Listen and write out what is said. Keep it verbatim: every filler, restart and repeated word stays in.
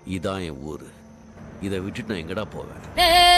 இதான் என் ஊரு. இதை விட்டுட்டு நான் எங்கடா போவேன்?